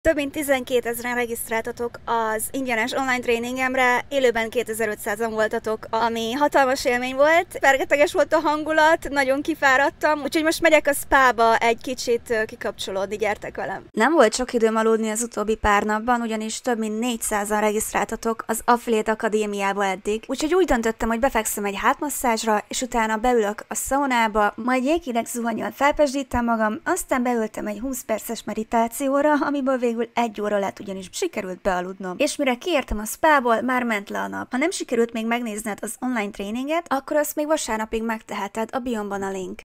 Több mint 12 000-en regisztráltatok az ingyenes online tréningemre, élőben 2500-an voltatok, ami hatalmas élmény volt. Fergeteges volt a hangulat, nagyon kifáradtam, úgyhogy most megyek a spába egy kicsit kikapcsolódni, gyertek velem. Nem volt sok időm aludni az utóbbi pár napban, ugyanis több mint 400-an regisztráltatok az Affiliate Akadémiába eddig, úgyhogy úgy döntöttem, hogy befekszem egy hátmasszázsra, és utána beülök a szaunába, majd jéghideg zuhannyon felpesdítem magam, aztán beültem egy 20 perces meditációra, amiből végül 1 óra lett, ugyanis sikerült bealudnom. És mire kiértem a spából, már ment le a nap. Ha nem sikerült még megnézned az online tréninget, akkor azt még vasárnapig megteheted, a biomban a link.